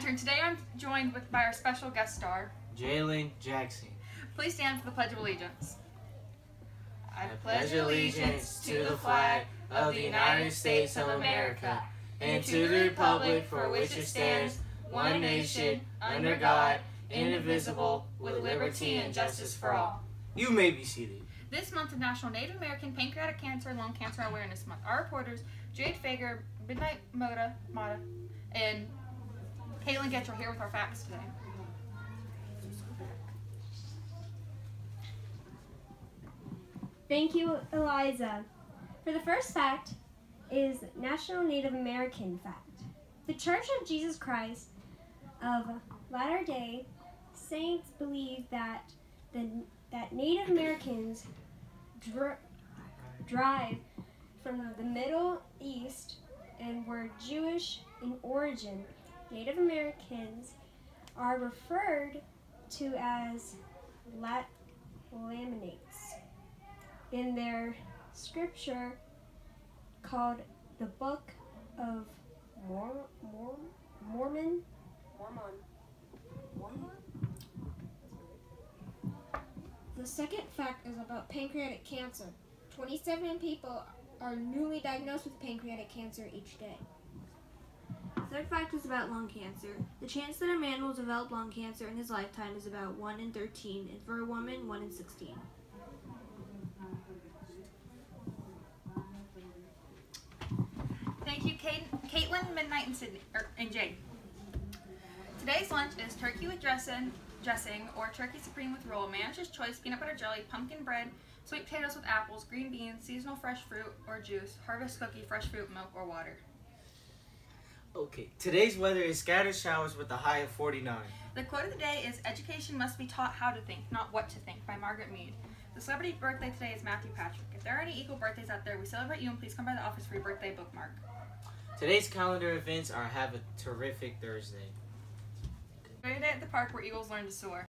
Center, and today I'm joined by our special guest star, Jalen Jackson. Please stand for the Pledge of Allegiance. I pledge allegiance to the flag of the United States of America and to the republic for which it stands, one nation, under God, indivisible, with liberty and justice for all. You may be seated. This month is National Native American Pancreatic Cancer and Lung Cancer Awareness Month. Our reporters, Jade Fager, Midnight Mata, and Caitlin Getch are here with our facts today. Thank you, Eliza. For the first fact is National Native American Fact. The Church of Jesus Christ of Latter-day Saints believe that Native Americans derived from the Middle East and were Jewish in origin. Native Americans are referred to as Lamanites in their scripture called the Book of Mormon. The second fact is about pancreatic cancer. 27 people are newly diagnosed with pancreatic cancer each day. The third fact is about lung cancer. The chance that a man will develop lung cancer in his lifetime is about 1 in 13, and for a woman, 1 in 16. Thank you, Caitlin, Midnight, and Jade. Today's lunch is turkey with dressing, or turkey supreme with roll, manager's choice, peanut butter jelly, pumpkin bread, sweet potatoes with apples, green beans, seasonal fresh fruit or juice, harvest cookie, fresh fruit, milk, or water. Okay, today's weather is scattered showers with a high of 49. The quote of the day is, "Education must be taught how to think, not what to think," by Margaret Mead. The celebrity birthday today is Matthew Patrick. If there are any equal birthdays out there, we celebrate you, and please come by the office for your birthday bookmark. Today's calendar events are have a terrific Thursday. Today at the park where eagles learn to soar.